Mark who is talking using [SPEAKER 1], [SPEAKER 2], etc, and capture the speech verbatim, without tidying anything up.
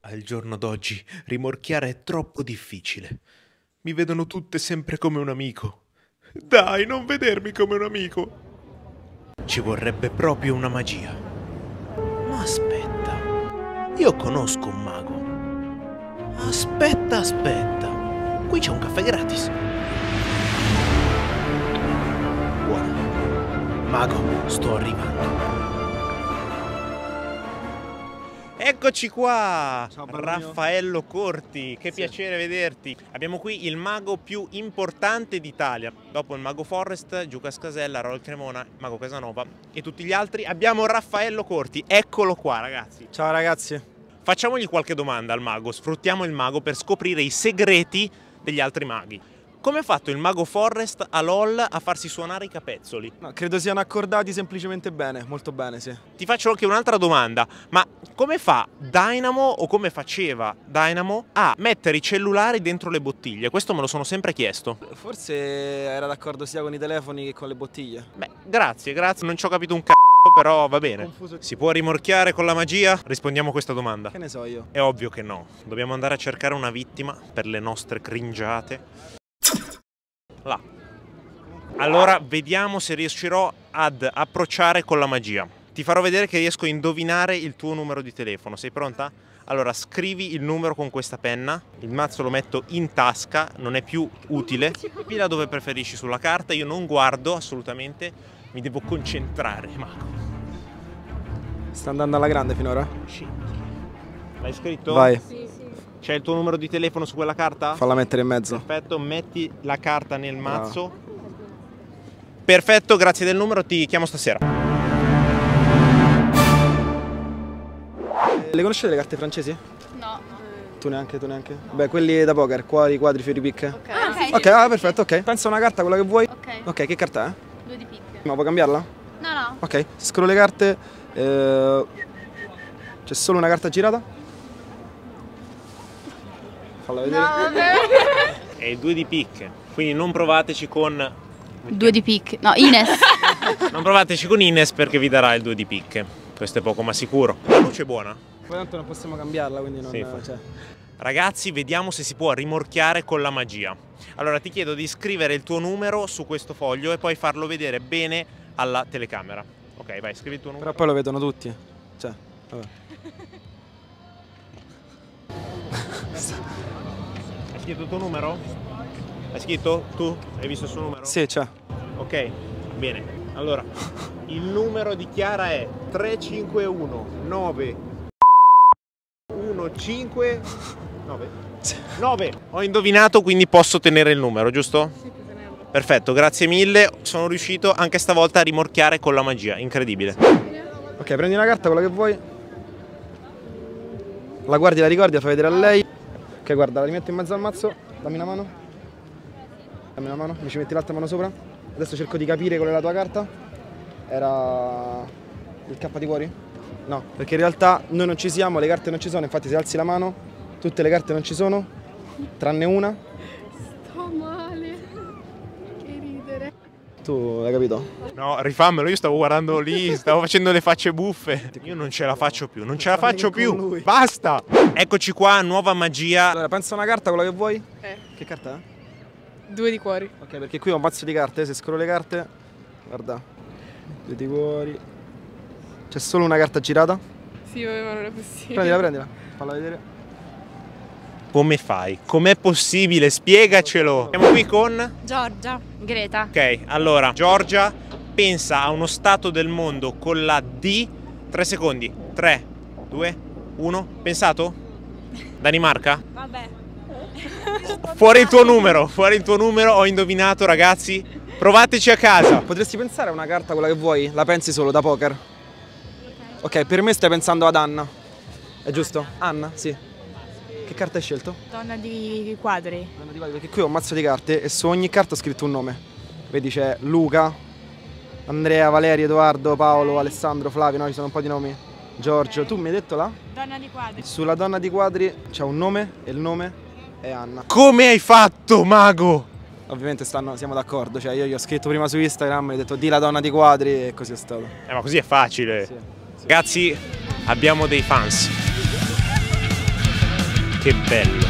[SPEAKER 1] Al giorno d'oggi rimorchiare è troppo difficile. Mi vedono tutte sempre come un amico. Dai, non vedermi come un amico. Ci vorrebbe proprio una magia. Ma aspetta, io conosco un mago. Aspetta, aspetta. Qui c'è un caffè gratis. Buona. Mago, sto arrivando. Eccoci qua,
[SPEAKER 2] ciao,
[SPEAKER 1] Raffaello Corti, che
[SPEAKER 2] sì.
[SPEAKER 1] piacere vederti. Abbiamo qui il mago più importante d'Italia. Dopo il mago Forrest, Giuca Scasella, Raul Cremona, mago Casanova e tutti gli altri, abbiamo Raffaello Corti. Eccolo qua, ragazzi.
[SPEAKER 2] Ciao ragazzi.
[SPEAKER 1] Facciamogli qualche domanda al mago, sfruttiamo il mago per scoprire i segreti degli altri maghi. Come ha fatto il mago Forrest a LOL a farsi suonare i capezzoli?
[SPEAKER 2] No, credo siano accordati semplicemente bene, molto bene, sì.
[SPEAKER 1] Ti faccio anche un'altra domanda, ma come fa Dynamo o come faceva Dynamo a mettere i cellulari dentro le bottiglie? Questo me lo sono sempre chiesto.
[SPEAKER 2] Forse era d'accordo sia con i telefoni che con le bottiglie.
[SPEAKER 1] Beh, grazie, grazie, non ci ho capito un c***o, però va bene.
[SPEAKER 2] Confuso.
[SPEAKER 1] Si può rimorchiare con la magia? Rispondiamo a questa domanda.
[SPEAKER 2] Che ne so io?
[SPEAKER 1] È ovvio che no, dobbiamo andare a cercare una vittima per le nostre cringiate. Là. Allora vediamo se riuscirò ad approcciare con la magia. Ti farò vedere che riesco a indovinare il tuo numero di telefono. Sei pronta? Allora scrivi il numero con questa penna. Il mazzo lo metto in tasca, non è più utile. Pila dove preferisci sulla carta. Io non guardo assolutamente, mi devo concentrare, mago.
[SPEAKER 2] Sta andando alla grande finora?
[SPEAKER 1] L'hai scritto?
[SPEAKER 2] Vai.
[SPEAKER 3] Sì, sì.
[SPEAKER 1] C'è il tuo numero di telefono su quella carta?
[SPEAKER 2] Falla mettere in mezzo.
[SPEAKER 1] Perfetto, metti la carta nel mazzo. Bravo. Perfetto, grazie del numero, ti chiamo stasera.
[SPEAKER 2] Le conoscete le carte francesi?
[SPEAKER 3] No.
[SPEAKER 2] Tu neanche, tu neanche? Beh, quelli da poker, cuori, quadri, fiori, picche.
[SPEAKER 3] Ok. Ah, ok.
[SPEAKER 2] Ok, ah, perfetto, ok. Pensa a una carta, quella che vuoi.
[SPEAKER 3] Ok.
[SPEAKER 2] Ok, che carta è?
[SPEAKER 3] Due di picche.
[SPEAKER 2] Ma puoi cambiarla?
[SPEAKER 3] No, no.
[SPEAKER 2] Ok, scrollo le carte. Eh, C'è solo una carta girata? Falla vedere.
[SPEAKER 3] No, vabbè.
[SPEAKER 1] È il due di picche, quindi non provateci con...
[SPEAKER 3] Due di picche. No, Ines.
[SPEAKER 1] Non provateci con Ines perché vi darà il due di picche. Questo è poco ma sicuro. La luce è buona?
[SPEAKER 2] Poi tanto non possiamo cambiarla, quindi non...
[SPEAKER 1] Sì,
[SPEAKER 2] cioè.
[SPEAKER 1] Ragazzi, vediamo se si può rimorchiare con la magia. Allora ti chiedo di scrivere il tuo numero su questo foglio e poi farlo vedere bene alla telecamera. Ok, vai, scrivi il tuo numero.
[SPEAKER 2] Però poi lo vedono tutti. Cioè, vabbè.
[SPEAKER 1] Hai scritto il tuo numero? Hai scritto? Tu? Hai visto il suo numero?
[SPEAKER 2] Sì, c'è.
[SPEAKER 1] Ok, bene. Allora, il numero di Chiara è tre cinque uno nove uno cinque nove.
[SPEAKER 2] Sì.
[SPEAKER 1] nove. Ho indovinato, quindi posso tenere il numero, giusto?
[SPEAKER 3] Sì, puoi tenerlo.
[SPEAKER 1] Perfetto, grazie mille. Sono riuscito anche stavolta a rimorchiare con la magia, incredibile.
[SPEAKER 2] Ok, prendi una carta, quella che vuoi. La guardi, la ricordi, la fai vedere a lei. Ok, guarda, la rimetto in mezzo al mazzo. Dammi una mano. Dammi una mano, mi ci metti l'altra mano sopra. Adesso cerco di capire qual è la tua carta. Era il K di cuori? No, perché in realtà noi non ci siamo, le carte non ci sono. Infatti se alzi la mano, tutte le carte non ci sono, tranne una.
[SPEAKER 3] Sto male. Che ridere.
[SPEAKER 2] Tu hai capito?
[SPEAKER 1] No, rifammelo, io stavo guardando lì, stavo facendo le facce buffe. Io non ce la faccio più, non ce la faccio più. Basta! Eccoci qua, nuova magia.
[SPEAKER 2] Allora, pensa a una carta, quella che vuoi.
[SPEAKER 3] Eh.
[SPEAKER 2] Che carta è?
[SPEAKER 3] Due di cuori.
[SPEAKER 2] Ok, perché qui ho un mazzo di carte, se scrollo le carte, guarda, due di cuori, c'è solo una carta girata.
[SPEAKER 3] Sì, vabbè, ma non è possibile.
[SPEAKER 2] Prendila, prendila, falla vedere.
[SPEAKER 1] Come fai? Com'è possibile? Spiegacelo. Siamo qui con...
[SPEAKER 3] Giorgia. Greta.
[SPEAKER 1] Ok, allora, Giorgia pensa a uno stato del mondo con la D. tre secondi. tre, due, uno. Pensato? Danimarca?
[SPEAKER 3] Vabbè.
[SPEAKER 1] Fuori il tuo numero, fuori il tuo numero, ho indovinato, ragazzi. Provateci a casa.
[SPEAKER 2] Potresti pensare a una carta, quella che vuoi, la pensi solo da poker. Ok, per me stai pensando ad Anna. È giusto? Anna, sì. Che carta hai scelto?
[SPEAKER 4] Donna di quadri.
[SPEAKER 2] Donna di quadri, perché qui ho un mazzo di carte e su ogni carta ho scritto un nome. Vedi, c'è Luca, Andrea, Valerio, Edoardo, Paolo, okay. Alessandro, Flavio, no, ci sono un po' di nomi. Giorgio, okay. Tu mi hai detto là?
[SPEAKER 4] Donna di quadri.
[SPEAKER 2] Sulla donna di quadri c'è un nome e il nome è Anna.
[SPEAKER 1] Come hai fatto, mago?
[SPEAKER 2] Ovviamente stanno, siamo d'accordo, cioè io gli ho scritto prima su Instagram, gli ho detto di la donna di quadri e così è stato.
[SPEAKER 1] Eh, ma così è facile.
[SPEAKER 2] Sì, sì.
[SPEAKER 1] Ragazzi, abbiamo dei fans. Che bello.